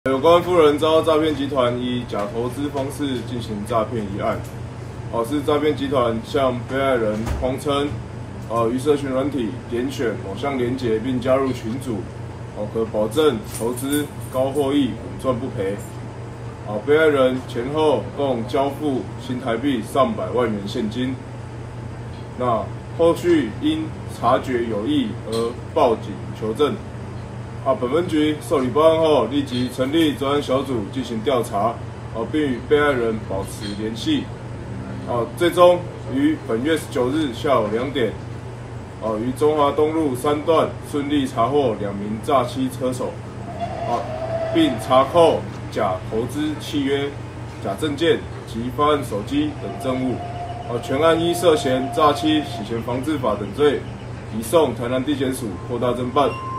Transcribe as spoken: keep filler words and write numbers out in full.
有关富人遭诈骗集团以假投资方式进行诈骗一案，哦，是诈骗集团向被害人谎称，呃，于社群软体点选某项连结并加入群组，哦，可保证投资高获益、稳赚不赔。哦，被害人前后共交付新台币上百万元现金。那后续因察觉有异而报警求证。 啊，本分局受理报案后，立即成立专案小组进行调查，哦，并与被害人保持联系，哦，最终于本月十九日下午两点，哦，于中华东路三段顺利查获两名诈欺车手，啊，并查扣假投资契约、假证件及发案手机等证物，哦，全案依涉嫌诈欺、洗钱防治法等罪，移送台南地检署扩大侦办。